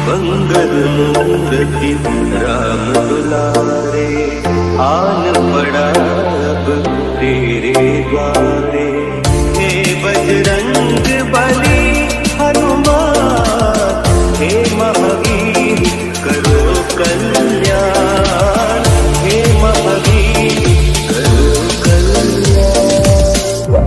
मंगल मूर्ति राम दुलारे, आन पड़ा अब तेरे द्वारे। हे बजरंग बली हनुमान, हे महावीर करो कल्याण, हे महावीर करो कल्याण।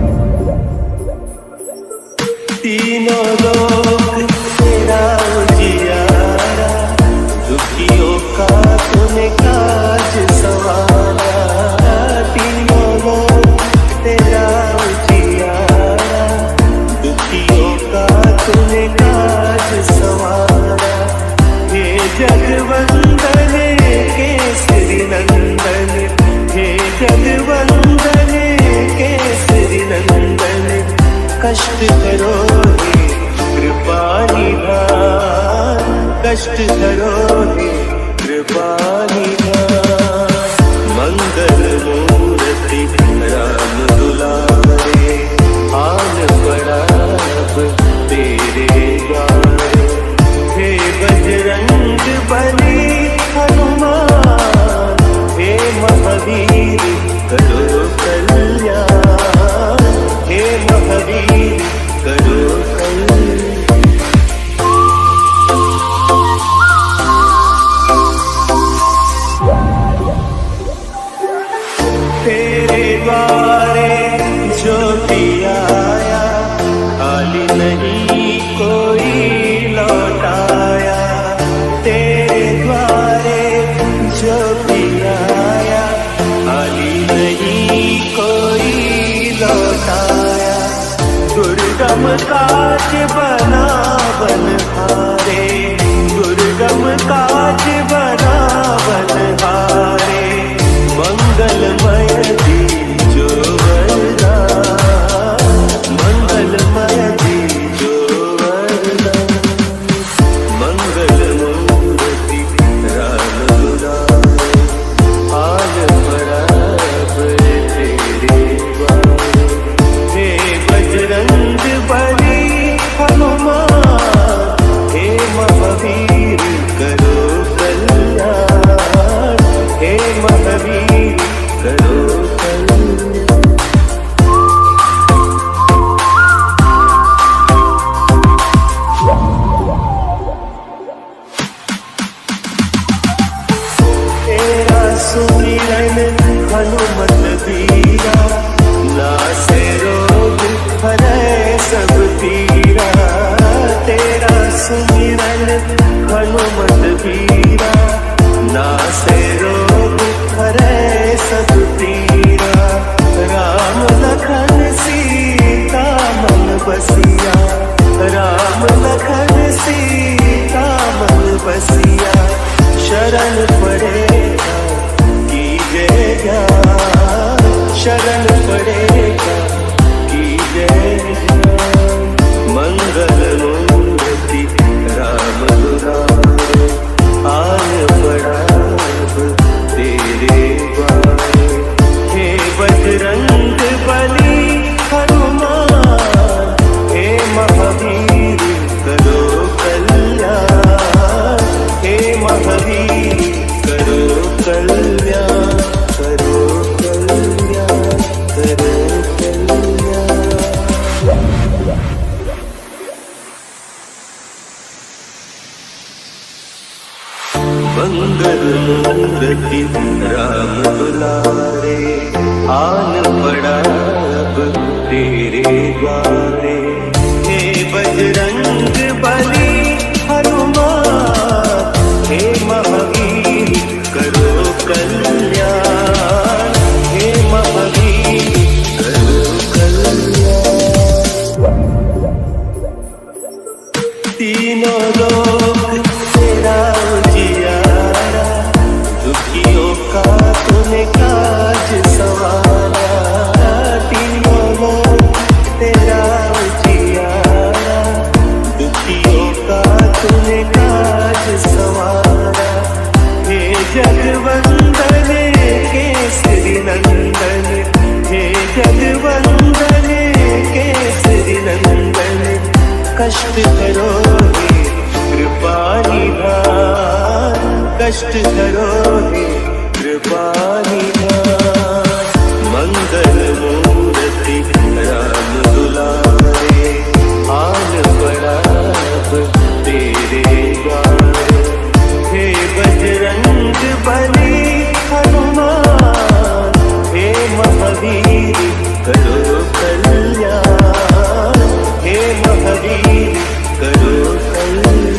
तीनों लोग तेरा उजियारा, दुखियों का तूने काज संवारा। तीनों लोग तेरा उजियारा, दुखियों का तूने काज संवारा। हे जगवंदन केसरी नंदन, हे जगवंदन केसरी नंदन। कष्ट करो हे कृपा निधान, कष्ट करो हे कृपा निधान। मंगल मूर्ति राम दुलारे, आन पड़ा अब तेरे द्वारे। हे बजरंग बली हनुमान, हे महावीर करो कल्याण, हे महावीर करो कल्याण। तेरे द्वारे जो भी आया, खाली नहीं कोई लौटाया। तेरे द्वारे जो भी आया, खाली नहीं कोई लौटाया। दुर्गम काज बना बनहारे, दुर्गम काज बना बनहारे। मंगलमय दीजो वरदान, मंगलमय दीजो वरदान। मंगल मूर्ति राम दुलारे, आन पड़ा अब तेरे द्वारे। हे बजरंग बली हनुमान, हे महावीर करो कल्याण, हे महावीर करो कल्याण। तेरा सुमिरन हनुमत वीरा, नासे रोग हरै सब पीरा। तेरा सुमिरन हनुमत वीरा, नासे रोग हरै सब पीरा। राम लखन सीता मन बसिया, राम लखन सीता मन बसिया। शरण पड़ेगा कीजे ज्ञान, शरण पड़ेगा कीजे ज्ञान। मंगल मूर्ति राम दुलारे, आन पड़ा अब तेरे द्वारे। हे बजरंग बली हनुमान, हे महावीर करो कल्याण, हे महावीर करो कल्याण, करो कल्याण, करो कल्याण। मंगल मूर्ति राम दुलारे, आन पड़ा अब तेरे द्वारे। हे बजरंग बली हनुमान, हे महावीर करो कल्याण, हे महावीर करो कल्याण। तीनों लोग तेरा उजियारा, दुखियों का तूने काज संवारा। तीनों लोग तेरा उजियारा, दुखियों का तूने काज संवारा। हे जगवंदन केसरी नंदन, हे जगवंदन केसरी नंदन। कष्ट करो हे कृपा निधान, कष्ट हरोगे कृपा निधान। मंगल मूर्ति राम दुलारे, आन पड़ा अब तेरे द्वार। हे बजरंग बली हनुमान, हे महावीर करो कल्याण, हे महावीर करो कल्याण।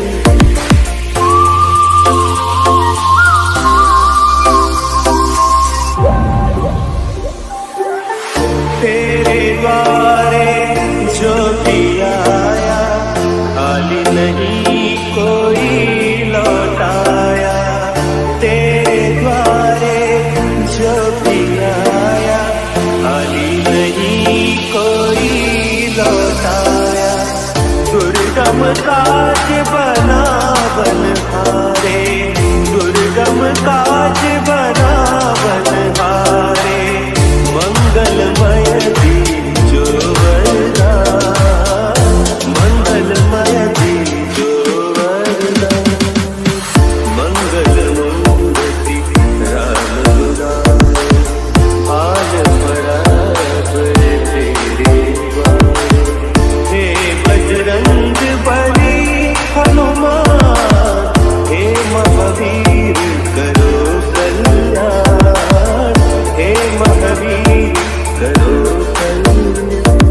तेरे द्वारे जो भी आया, खाली नहीं कोई लौटाया। तेरे द्वारे जो भी आया, खाली नहीं कोई लौटाया। दुर्गम काज बना बनहारे, दुर्गम काज बना बनहारे। मंगलमय दीजो वरदान, मंगलमय दीजो वरदान। मंगल मूर्ति राम दुलारे, आन पड़ा तेरे द्वार। हे बजरंग बली हनुमान, हे महावीर करो कल्याण, हे महावीर करो कल्याण।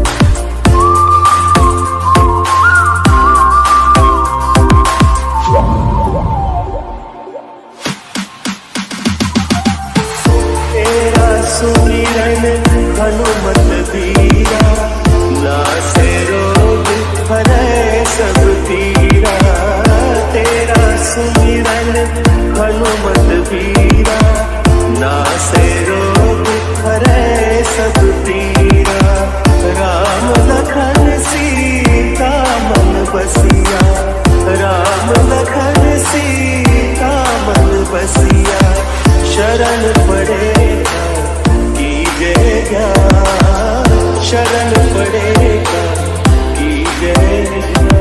तेरा सुमिरन हनुमत वीरा, नासे रोग हरै सब पीरा। तेरा सुमिरन हनुमत वीरा, नासे रोग हरै सब पीरा। राम लखन सीता मन बसिया, राम लखन सीता मन बसिया। शरण पड़ेगा कीजे ज्ञान, शरण पड़ेगा कीजे ज्ञान।